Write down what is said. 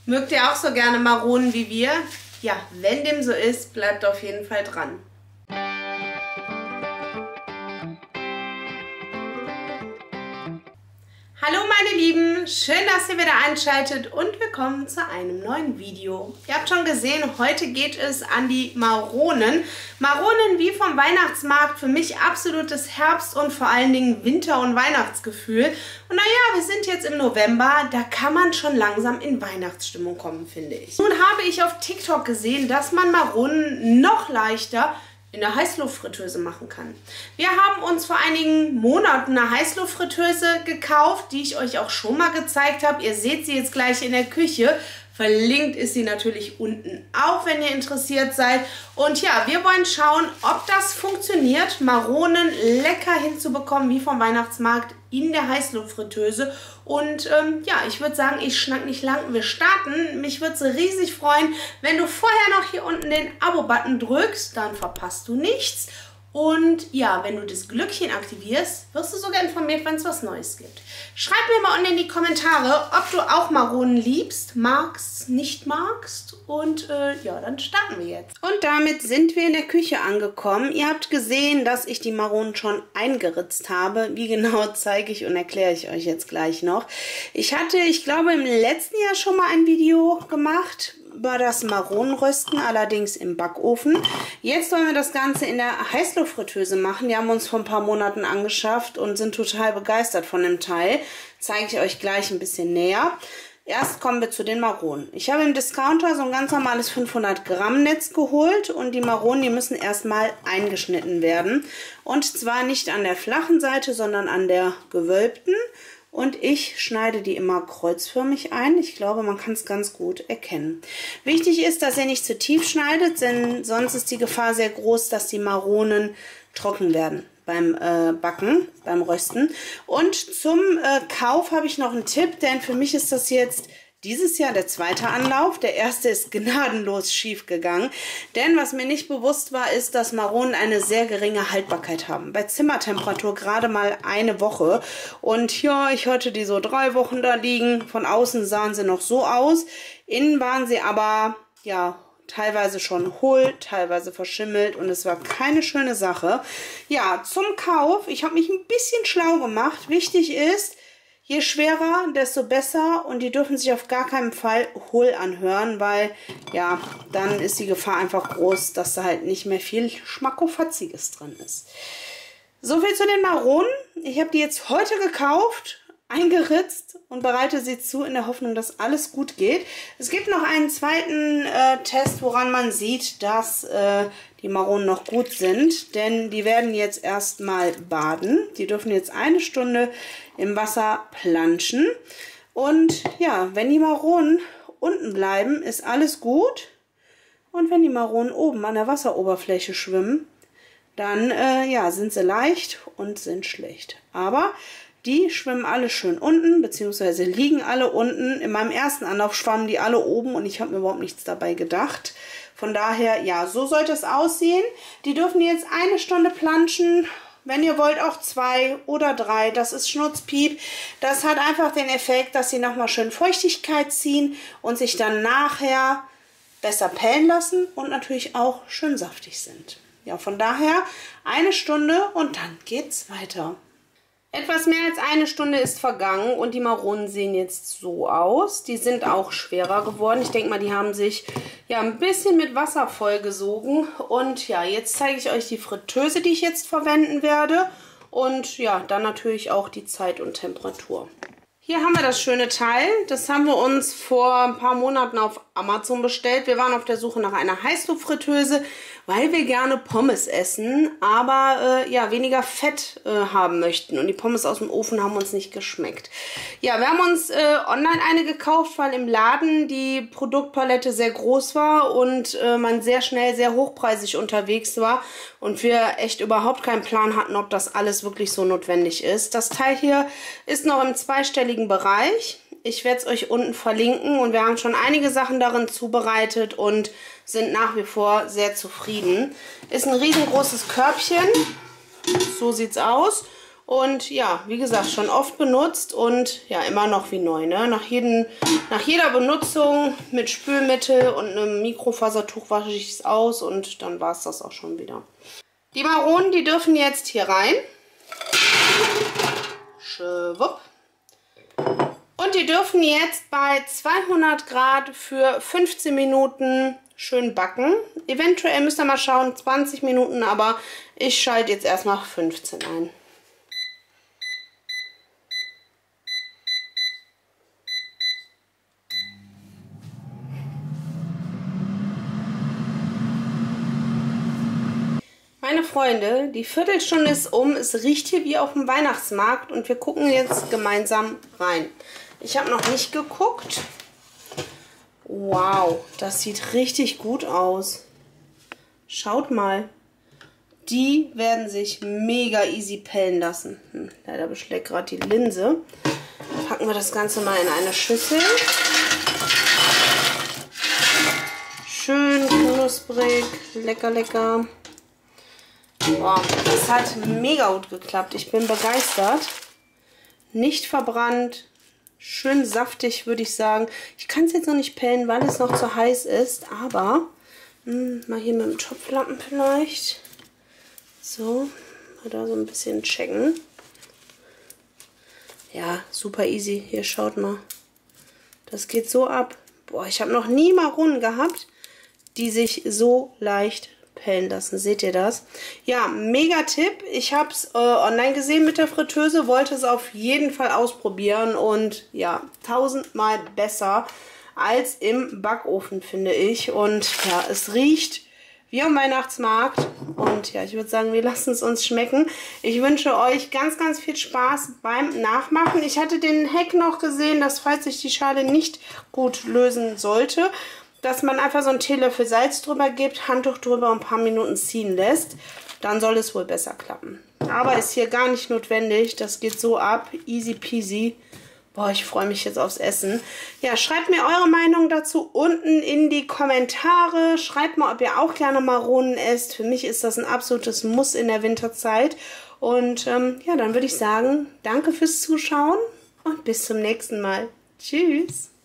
Mögt ihr auch so gerne Maronen wie wir? Ja, wenn dem so ist, bleibt auf jeden Fall dran. Hallo meine Lieben, schön, dass ihr wieder einschaltet und willkommen zu einem neuen Video. Ihr habt schon gesehen, heute geht es an die Maronen. Maronen wie vom Weihnachtsmarkt, für mich absolutes Herbst- und vor allen Dingen Winter- und Weihnachtsgefühl. Und naja, wir sind jetzt im November, da kann man schon langsam in Weihnachtsstimmung kommen, finde ich. Nun habe ich auf TikTok gesehen, dass man Maronen noch leichter in der Heißluftfritteuse machen kann. Wir haben uns vor einigen Monaten eine Heißluftfritteuse gekauft, die ich euch auch schon mal gezeigt habe. Ihr seht sie jetzt gleich in der Küche. Verlinkt ist sie natürlich unten, auch wenn ihr interessiert seid. Und ja, wir wollen schauen, ob das funktioniert, Maronen lecker hinzubekommen, wie vom Weihnachtsmarkt in der Heißluftfritteuse. Und ja, ich würde sagen, ich schnack nicht lang, wir starten. Mich würde es riesig freuen, wenn du vorher noch hier unten den Abo-Button drückst, dann verpasst du nichts. Und ja, wenn du das Glöckchen aktivierst, wirst du sogar informiert, wenn es was Neues gibt. Schreib mir mal unten in die Kommentare, ob du auch Maronen liebst, magst, nicht magst. Und ja, dann starten wir jetzt. Und damit sind wir in der Küche angekommen. Ihr habt gesehen, dass ich die Maronen schon eingeritzt habe. Wie genau, zeige ich und erkläre ich euch jetzt gleich noch. Ich hatte, ich glaube, im letzten Jahr schon mal ein Video gemacht über das Maronenrösten, allerdings im Backofen. Jetzt wollen wir das Ganze in der Heißluftfritteuse machen. Die haben wir uns vor ein paar Monaten angeschafft und sind total begeistert von dem Teil. Zeige ich euch gleich ein bisschen näher. Erst kommen wir zu den Maronen. Ich habe im Discounter so ein ganz normales 500 Gramm Netz geholt und die Maronen, die müssen erstmal eingeschnitten werden. Und zwar nicht an der flachen Seite, sondern an der gewölbten. Und ich schneide die immer kreuzförmig ein. Ich glaube, man kann es ganz gut erkennen. Wichtig ist, dass ihr nicht zu tief schneidet, denn sonst ist die Gefahr sehr groß, dass die Maronen trocken werden beim Backen, beim Rösten. Und zum Kauf habe ich noch einen Tipp, denn für mich ist das jetzt dieses Jahr der zweite Anlauf. Der erste ist gnadenlos schief gegangen. Denn was mir nicht bewusst war, ist, dass Maronen eine sehr geringe Haltbarkeit haben. Bei Zimmertemperatur gerade mal eine Woche. Und ja, ich hatte die so 3 Wochen da liegen. Von außen sahen sie noch so aus. Innen waren sie aber, ja, teilweise schon hohl, teilweise verschimmelt. Und es war keine schöne Sache. Ja, zum Kauf. Ich habe mich ein bisschen schlau gemacht. Wichtig ist, je schwerer, desto besser, und die dürfen sich auf gar keinen Fall hohl anhören, weil ja, dann ist die Gefahr einfach groß, dass da halt nicht mehr viel Schmackofatziges drin ist. So viel zu den Maronen. Ich habe die jetzt heute gekauft, eingeritzt und bereite sie zu in der Hoffnung, dass alles gut geht. Es gibt noch einen zweiten Test, woran man sieht, dass die Maronen noch gut sind, denn die werden jetzt erstmal baden. Die dürfen jetzt 1 Stunde im Wasser planschen. Und ja, wenn die Maronen unten bleiben, ist alles gut. Und wenn die Maronen oben an der Wasseroberfläche schwimmen, dann ja, sind sie leicht und sind schlecht. Aber die schwimmen alle schön unten, beziehungsweise liegen alle unten. In meinem ersten Anlauf schwammen die alle oben und ich habe mir überhaupt nichts dabei gedacht. Von daher, ja, so sollte es aussehen. Die dürfen jetzt 1 Stunde planschen. Wenn ihr wollt, auch 2 oder 3. Das ist Schnurzpiep. Das hat einfach den Effekt, dass sie nochmal schön Feuchtigkeit ziehen und sich dann nachher besser pellen lassen und natürlich auch schön saftig sind. Ja, von daher 1 Stunde und dann geht's weiter. Etwas mehr als 1 Stunde ist vergangen und die Maronen sehen jetzt so aus. Die sind auch schwerer geworden. Ich denke mal, die haben sich ja ein bisschen mit Wasser vollgesogen. Und ja, jetzt zeige ich euch die Fritteuse, die ich jetzt verwenden werde. Und ja, dann natürlich auch die Zeit und Temperatur. Hier haben wir das schöne Teil. Das haben wir uns vor ein paar Monaten auf Amazon bestellt. Wir waren auf der Suche nach einer Heißluftfritteuse, weil wir gerne Pommes essen, aber ja, weniger Fett haben möchten. Und die Pommes aus dem Ofen haben uns nicht geschmeckt. Ja, wir haben uns online eine gekauft, weil im Laden die Produktpalette sehr groß war und man sehr schnell sehr hochpreisig unterwegs war und wir echt überhaupt keinen Plan hatten, ob das alles wirklich so notwendig ist. Das Teil hier ist noch im zweistelligen Bereich. Ich werde es euch unten verlinken und wir haben schon einige Sachen darin zubereitet und sind nach wie vor sehr zufrieden. Ist ein riesengroßes Körbchen, so sieht es aus. Und ja, wie gesagt, schon oft benutzt und ja, immer noch wie neu. Ne? Nach jeder Benutzung mit Spülmittel und einem Mikrofasertuch wasche ich es aus und dann war es das auch schon wieder. Die Maronen, die dürfen jetzt hier rein. Schwupp. Und die dürfen jetzt bei 200 Grad für 15 Minuten schön backen. Eventuell müsst ihr mal schauen, 20 Minuten, aber ich schalte jetzt erstmal 15 ein. Meine Freunde, die Viertelstunde ist um, es riecht hier wie auf dem Weihnachtsmarkt und wir gucken jetzt gemeinsam rein. Ich habe noch nicht geguckt. Wow, das sieht richtig gut aus. Schaut mal. Die werden sich mega easy pellen lassen. Leider beschlägt gerade die Linse. Packen wir das Ganze mal in eine Schüssel. Schön knusprig, lecker, lecker. Wow, das hat mega gut geklappt. Ich bin begeistert. Nicht verbrannt. Schön saftig, würde ich sagen. Ich kann es jetzt noch nicht pellen, weil es noch zu heiß ist. Aber mal hier mit dem Topflappen vielleicht. So, mal da so ein bisschen checken. Ja, super easy. Hier, schaut mal. Das geht so ab. Boah, ich habe noch nie Maronen gehabt, die sich so leicht pellen lassen. Seht ihr das? Ja, mega Tipp. Ich habe es online gesehen mit der Fritteuse, wollte es auf jeden Fall ausprobieren und ja, 1000-mal besser als im Backofen, finde ich. Und ja, es riecht wie am Weihnachtsmarkt und ja, ich würde sagen, wir lassen es uns schmecken. Ich wünsche euch ganz, ganz viel Spaß beim Nachmachen. Ich hatte den Hack noch gesehen, dass falls sich die Schale nicht gut lösen sollte, dass man einfach so einen Teelöffel Salz drüber gibt, Handtuch drüber und ein paar Minuten ziehen lässt. Dann soll es wohl besser klappen. Aber ist hier gar nicht notwendig. Das geht so ab. Easy peasy. Boah, ich freue mich jetzt aufs Essen. Ja, schreibt mir eure Meinung dazu unten in die Kommentare. Schreibt mal, ob ihr auch gerne Maronen esst. Für mich ist das ein absolutes Muss in der Winterzeit. Und ja, dann würde ich sagen, danke fürs Zuschauen und bis zum nächsten Mal. Tschüss.